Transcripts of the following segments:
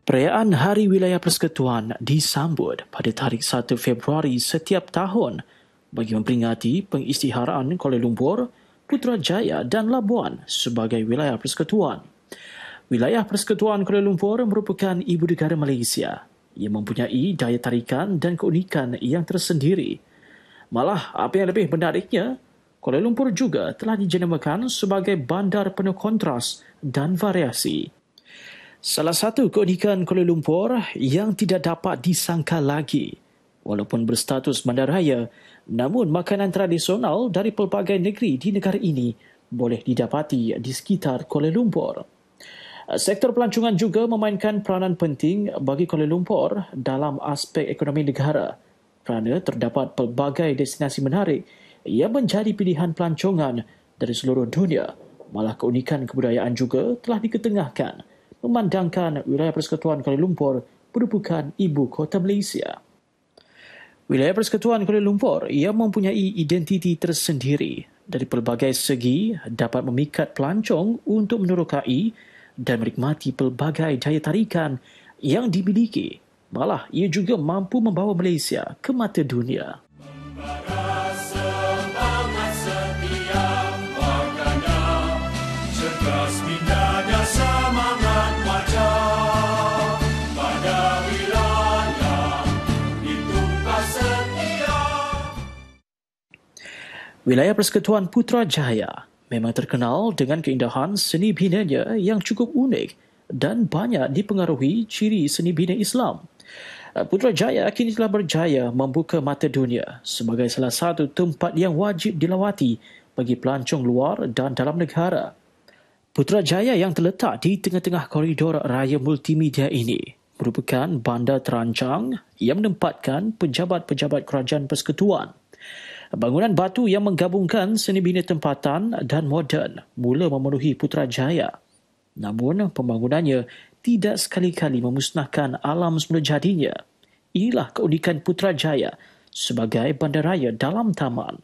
Perayaan Hari Wilayah Persekutuan disambut pada tarikh 1 Februari setiap tahun bagi memperingati pengisytiharaan Kuala Lumpur, Putrajaya dan Labuan sebagai wilayah persekutuan. Wilayah Persekutuan Kuala Lumpur merupakan ibu negara Malaysia yang mempunyai daya tarikan dan keunikan yang tersendiri. Malah, apa yang lebih menariknya, Kuala Lumpur juga telah dijenamakan sebagai bandar penuh kontras dan variasi. Salah satu keunikan Kuala Lumpur yang tidak dapat disangka lagi, walaupun berstatus bandaraya, namun makanan tradisional dari pelbagai negeri di negara ini boleh didapati di sekitar Kuala Lumpur. Sektor pelancongan juga memainkan peranan penting bagi Kuala Lumpur dalam aspek ekonomi negara kerana terdapat pelbagai destinasi menarik yang menjadi pilihan pelancongan dari seluruh dunia. Malah keunikan kebudayaan juga telah diketengahkan memandangkan wilayah Persekutuan Kuala Lumpur merupakan ibu kota Malaysia. Wilayah Persekutuan Kuala Lumpur yang mempunyai identiti tersendiri dari pelbagai segi dapat memikat pelancong untuk menerokai dan menikmati pelbagai daya tarikan yang dimiliki. Malah ia juga mampu membawa Malaysia ke mata dunia. Wilayah Persekutuan Putrajaya memang terkenal dengan keindahan seni binanya yang cukup unik dan banyak dipengaruhi ciri seni bina Islam. Putrajaya kini telah berjaya membuka mata dunia sebagai salah satu tempat yang wajib dilawati bagi pelancong luar dan dalam negara. Putrajaya yang terletak di tengah-tengah koridor raya multimedia ini merupakan bandar terancang yang menempatkan pejabat-pejabat kerajaan persekutuan. Bangunan batu yang menggabungkan seni bina tempatan dan moden mula memenuhi Putrajaya. Namun, pembangunannya tidak sekali-kali memusnahkan alam semula jadinya. Inilah keunikan Putrajaya sebagai bandaraya dalam taman.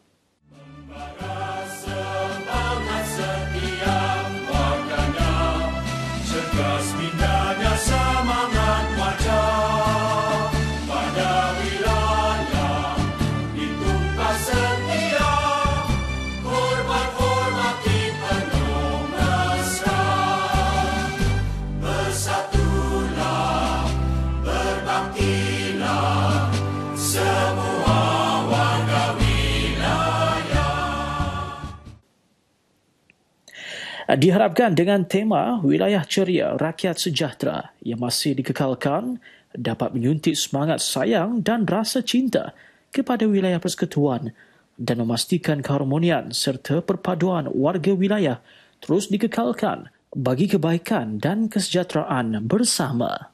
Diharapkan dengan tema Wilayah Ceria Rakyat Sejahtera yang masih dikekalkan dapat menyuntik semangat sayang dan rasa cinta kepada wilayah persekutuan dan memastikan keharmonian serta perpaduan warga wilayah terus dikekalkan bagi kebaikan dan kesejahteraan bersama.